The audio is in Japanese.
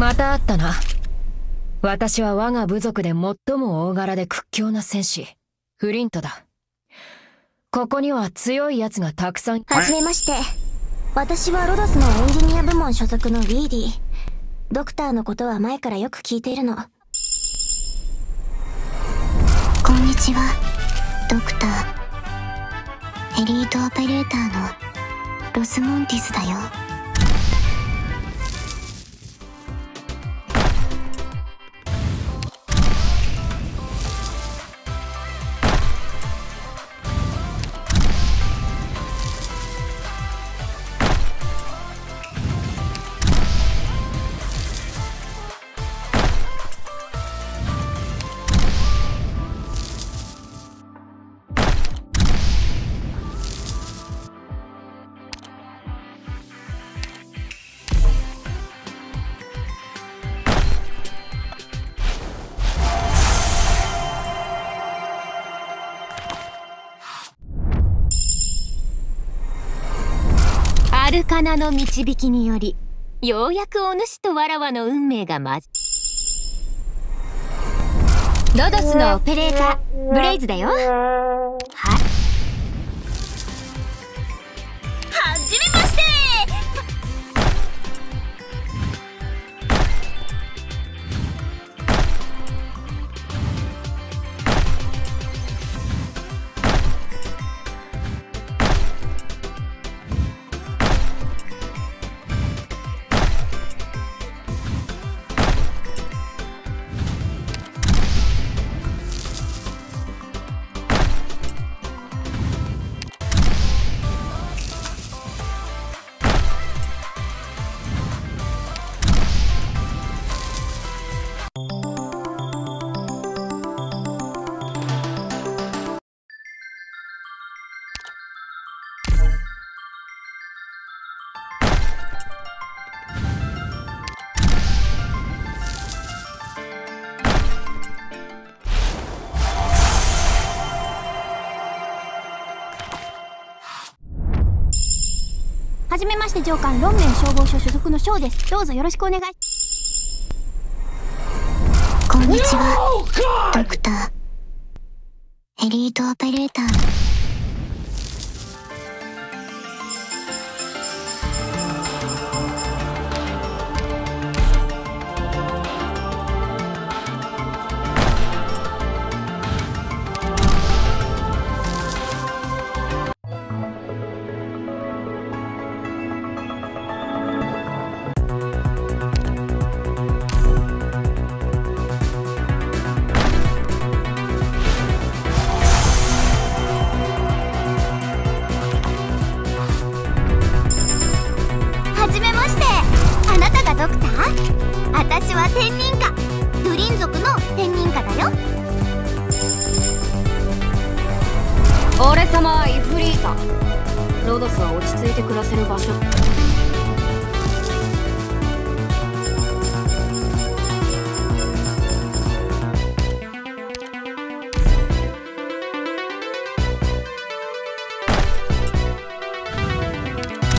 また会ったな。私は我が部族で最も大柄で屈強な戦士、フリントだ。ここには強い奴がたくさん。 はじめまして。私はロドスのエンジニア部門所属のリーディ。ドクターのことは前からよく聞いているの。 こんにちは、ドクター。エリートオペレーターのロスモンティスだよ。 アルカナの導きにより、ようやくお主とわらわの運命がロドスのオペレーター、ブレイズだよ。はい。はじめまして。 はじめまして上官、ロンメン消防署所属のショウです。どうぞよろしくお願い。 こんにちは、ドクター。エリートオペレーターのドクター、私は天人家、ドゥリン族の天人家だよ。 俺様はイフリータ。ロドスは落ち着いて暮らせる場所。